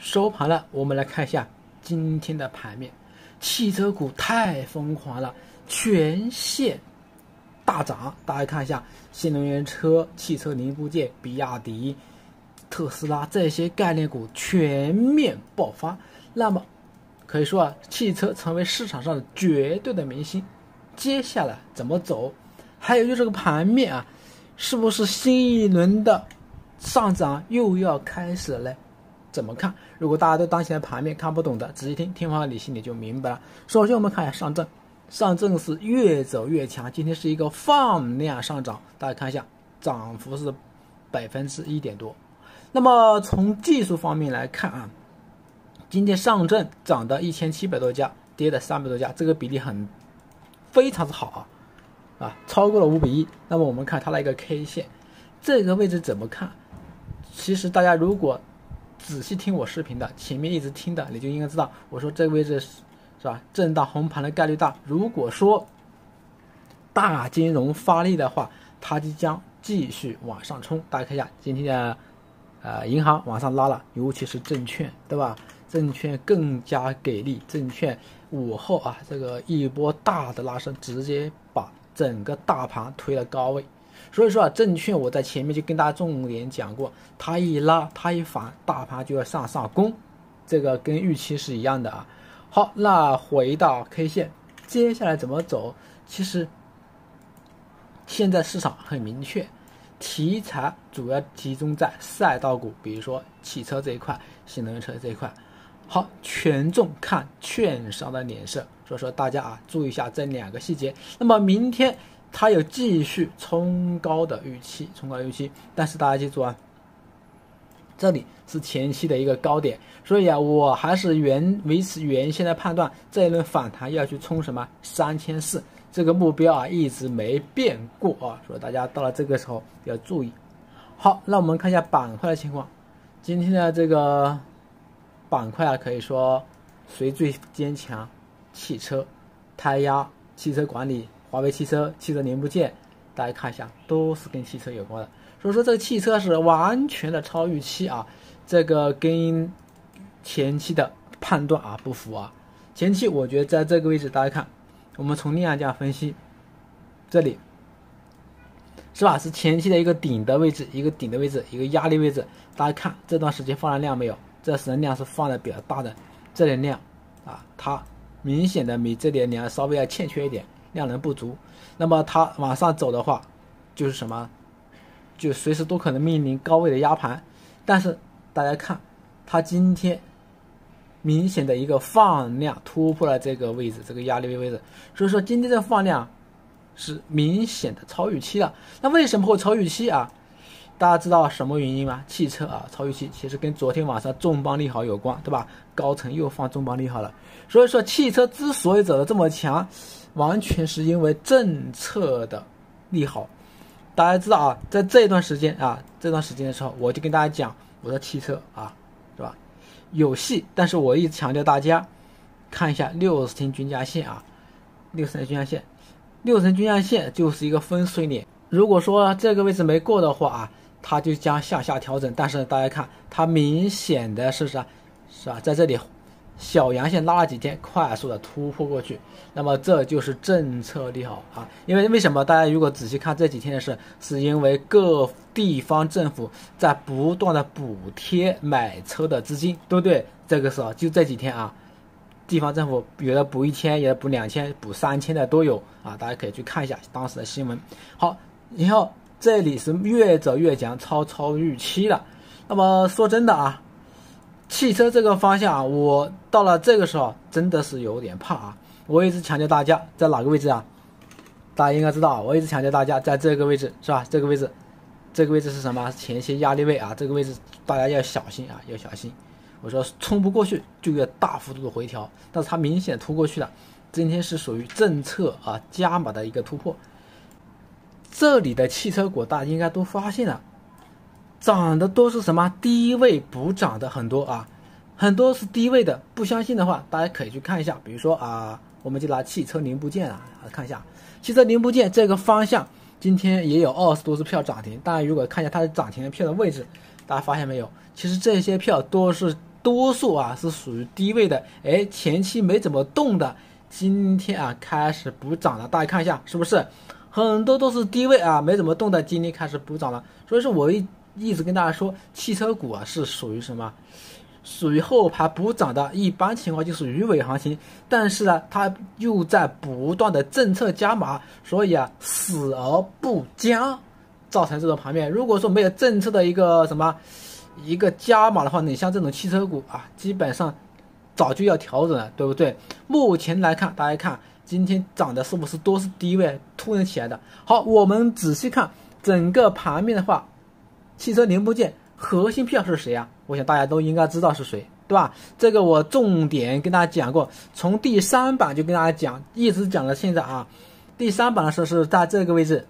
收盘了，我们来看一下今天的盘面。汽车股太疯狂了，全线大涨。大家看一下，新能源车、汽车零部件、比亚迪、特斯拉这些概念股全面爆发。那么可以说啊，汽车成为市场上的绝对的明星。接下来怎么走？还有就这个盘面啊，是不是新一轮的上涨又要开始了？怎么看？如果大家对当前的盘面看不懂的，仔细听话你心里就明白了。首先我们看一下上证，上证是越走越强，今天是一个放量上涨，大家看一下，涨幅是1%多。那么从技术方面来看啊，今天上证涨的1700多家，跌的300多家，这个比例非常之好啊，超过了5:1。那么我们看它的一个 K 线，这个位置怎么看？其实大家如果仔细听我视频的，前面一直听的，你就应该知道，我说这个位置是吧，震荡红盘的概率大。如果说大金融发力的话，它就将继续往上冲。大家看一下今天的银行往上拉了，尤其是证券，对吧？证券更加给力，证券午后啊，这个一波大的拉升，直接把整个大盘推了高位。所以说啊，证券我在前面就跟大家重点讲过，它一拉它一反，大盘就要向上攻，这个跟预期是一样的啊。好，那回到 K 线，接下来怎么走？其实现在市场很明确，题材主要集中在赛道股，比如说汽车这一块、新能源车这一块。好，权重看券商的脸色，所以说大家啊注意一下这2个细节。那么明天它有继续冲高的预期，但是大家记住啊，这里是前期的一个高点，所以啊，我还是维持原先的判断，这一轮反弹要去冲什么3400，这个目标啊一直没变过啊，所以大家到了这个时候要注意。好，那我们看一下板块的情况，今天的这个板块啊，可以说谁最坚强？汽车、胎压、汽车管理、华为汽车、汽车零部件，大家看一下，都是跟汽车有关的。所以说这个汽车是完全的超预期啊，这个跟前期的判断啊不符啊。前期我觉得在这个位置，大家看，我们从量价分析，这里是吧？是前期的一个顶的位置，一个压力位置。大家看这段时间放了量没有？这时量是放的比较大的，这点量啊，它明显的比这点量稍微要欠缺一点，量能不足。那么它往上走的话，就是什么？就随时都可能面临高位的压盘。但是大家看，它今天明显的一个放量突破了这个位置，这个压力位置。所以说今天这个放量是明显的超预期的。那为什么会超预期啊？大家知道什么原因吗？汽车啊超预期其实跟昨天晚上重磅利好有关，对吧？高层又放重磅利好了。所以说汽车之所以走得这么强，完全是因为政策的利好。大家知道啊，在这段时间的时候，我就跟大家讲，我说汽车啊，是吧？有戏，但是我一直强调大家看一下60天均价线啊，60天均价线就是一个分水岭。如果说这个位置没过的话啊，它就将向下调整。但是大家看，它明显的是吧，在这里小阳线拉了几天，快速的突破过去。那么这就是政策利好啊！因为什么？大家如果仔细看这几天的事，是因为各地方政府在不断的补贴买车的资金，对不对？这个时候就这几天啊，地方政府有的补1000，有的补2000，补3000的都有啊！大家可以去看一下当时的新闻。好，然后这里是越走越强，超预期了。那么说真的啊，汽车这个方向啊，我到了这个时候真的是有点怕啊！我一直强调大家在哪个位置啊？大家应该知道啊，我一直强调大家在这个位置，是吧？这个位置是什么？前期压力位啊，这个位置大家要小心啊，要小心。我说冲不过去就要大幅度的回调，但是它明显突过去了。今天是属于政策啊加码的一个突破。这里的汽车股大家应该都发现了，涨的都是什么？低位补涨的很多啊，很多是低位的。不相信的话，大家可以去看一下，比如说啊，我们就拿汽车零部件啊看一下，汽车零部件这个方向，今天也有20多只票涨停。大家如果看一下它的涨停的票的位置，大家发现没有？其实这些票都是多数啊是属于低位的，哎，前期没怎么动的，今天啊开始补涨了，大家看一下是不是？很多都是低位啊没怎么动的，今天开始补涨了。所以说我一直跟大家说，汽车股啊是属于什么？属于后排补涨的，一般情况就属于尾行情，但是呢，它又在不断的政策加码，所以啊，死而不僵，造成这种盘面。如果说没有政策的一个加码的话，你像这种汽车股啊，基本上早就要调整了，对不对？目前来看，大家看今天涨的是不是都是低位突然起来的？好，我们仔细看整个盘面的话，汽车零部件核心票是谁啊？我想大家都应该知道是谁，对吧？这个我重点跟大家讲过，从第3版就跟大家讲，一直讲到现在啊。第3版的时候是在这个位置，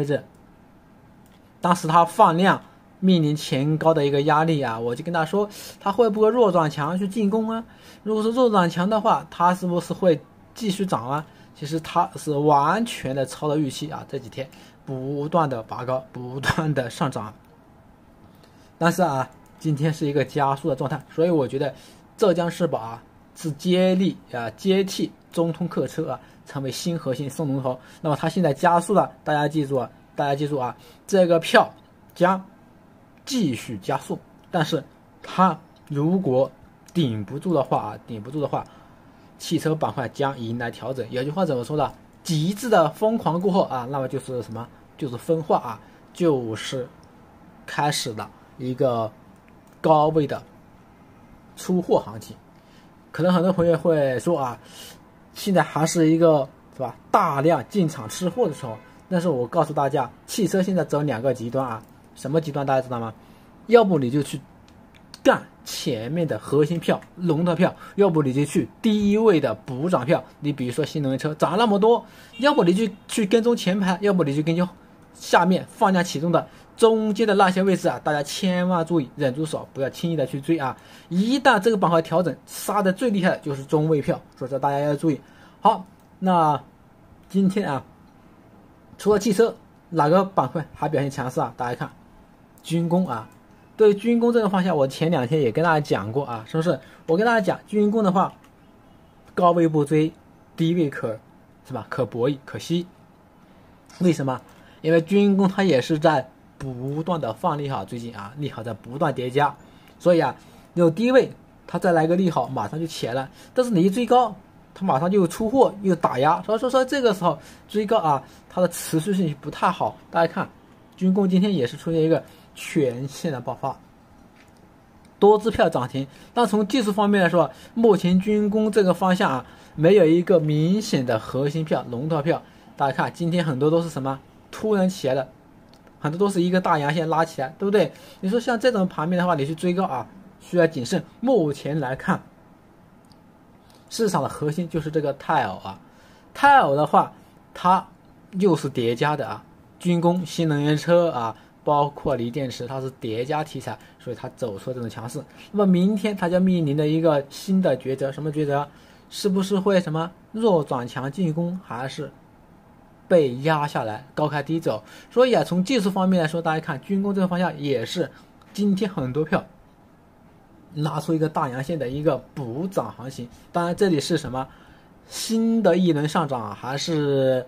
当时它放量面临前高的一个压力啊，我就跟大家说，它会不会弱转强去进攻啊？如果是弱转强的话，它是不是会继续涨啊？其实它是完全的超了预期啊，这几天不断的拔高，不断的上涨。但是啊，今天是一个加速的状态，所以我觉得浙江世宝啊是接替中通客车啊，成为新核心送龙头。那么它现在加速了，大家记住啊，这个票将继续加速。但是它如果顶不住的话，汽车板块将迎来调整。有句话怎么说的？极致的疯狂过后啊，那么就是什么？就是分化啊，就是开始了一个高位的出货行情。可能很多朋友会说啊，现在还是一个是吧大量进场吃货的时候。但是我告诉大家，汽车现在走2个极端啊。什么极端大家知道吗？要不你就去干前面的核心票龙头票，要不你就去低位的补涨票。你比如说新能源车涨了那么多，要不你就去跟踪前排，要不你就跟踪下面放量启动的中间的那些位置啊，大家千万注意，忍住手，不要轻易的去追啊！一旦这个板块调整，杀的最厉害的就是中位票，所以说大家要注意。好，那今天啊，除了汽车，哪个板块还表现强势啊？大家看，军工啊，对军工这个方向，我前2天也跟大家讲过啊，是不是？我跟大家讲，军工的话，高位不追，低位可博弈可惜。为什么？因为军工它也是在不断的放利好，最近啊利好在不断叠加，所以啊有低位它再来个利好，马上就起来了。但是你一追高，它马上就出货又打压，所以说这个时候追高啊，它的持续性不太好。大家看，军工今天也是出现一个全线的爆发，多只票涨停。但从技术方面来说，目前军工这个方向啊，没有一个明显的核心票龙头票。大家看，今天很多都是什么突然起来的，很多都是一个大阳线拉起来，对不对？你说像这种盘面的话，你去追高啊，需要谨慎。目前来看，市场的核心就是这个泰尔啊，泰尔的话，它又是叠加的啊，军工、新能源车啊，包括锂电池，它是叠加题材，所以它走出这种强势。那么明天它将面临的一个新的抉择，什么抉择？是不是会什么弱转强进攻，还是被压下来高开低走？所以啊，从技术方面来说，大家看军工这个方向也是今天很多票拉出一个大阳线的一个补涨行情。当然这里是什么新的一轮上涨，还是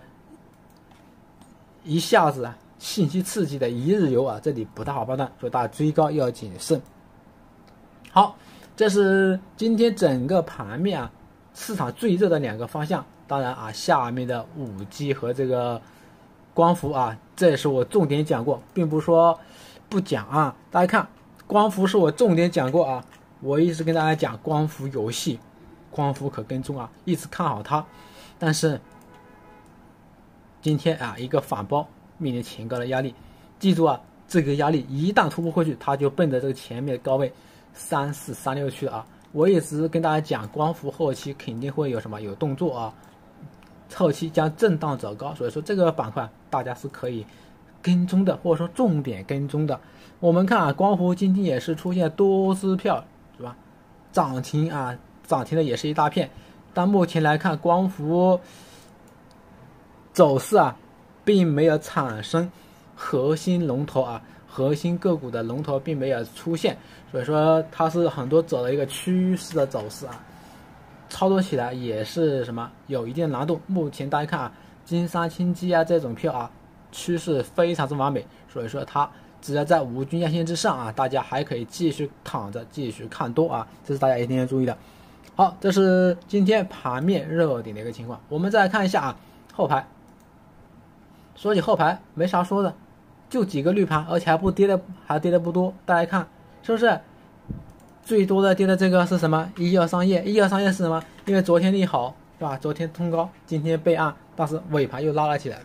一下子信息刺激的一日游啊，这里不太好判断，所以大家追高要谨慎。好，这是今天整个盘面啊市场最热的2个方向。当然啊，下面的5G 和这个光伏啊，这也是我重点讲过，并不是说不讲啊。大家看，光伏是我重点讲过啊，我一直跟大家讲光伏游戏，光伏可跟踪啊，一直看好它。但是今天啊，一个反包面临前高的压力，记住啊，这个压力一旦突破过去，它就奔着这个前面的高位3436去了啊。我一直跟大家讲，光伏后期肯定会有什么有动作啊，后期将震荡走高，所以说这个板块大家是可以跟踪的，或者说重点跟踪的。我们看啊，光伏今天也是出现多只票，是吧？涨停啊，涨停的也是一大片。但目前来看，光伏走势啊，并没有产生核心龙头啊， 核心个股的龙头并没有出现，所以说它是很多走了一个趋势的走势啊，操作起来也是有一定难度。目前大家看啊，金山清基啊这种票啊，趋势非常之完美，所以说它只要在5均压线之上啊，大家还可以继续躺着继续看多啊，这是大家一定要注意的。好，这是今天盘面热点的一个情况。我们再来看一下啊，后排。说起后排没啥说的，就几个绿盘，而且还跌的不多。大家看是不是？最多的跌的这个是什么？12商业，12商业是什么？因为昨天利好，是吧？昨天冲高，今天备案，但是尾盘又拉了起来，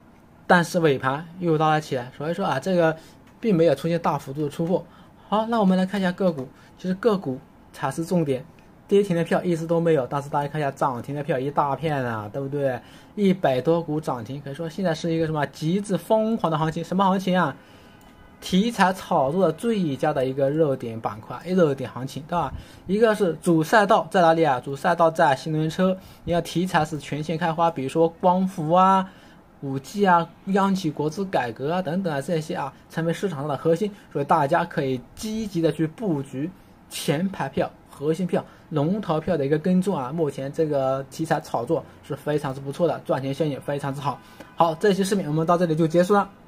所以说啊，这个并没有出现大幅度的出货。好，那我们来看一下个股，其实个股才是重点。跌停的票一直都没有，但是大家看一下涨停的票一大片啊，对不对？100多股涨停，可以说现在是一个极致疯狂的行情。什么行情啊？题材炒作的最佳的一个热点板块，热点行情，对吧？一个是主赛道在哪里啊？主赛道在新能源车，你看题材是全线开花，比如说光伏啊、5G 啊、央企国资改革啊等等啊，这些啊成为市场上的核心，所以大家可以积极的去布局前排票、核心票、龙头票的一个跟踪啊。目前这个题材炒作是非常之不错的，赚钱效应非常之好。好，这期视频我们到这里就结束了。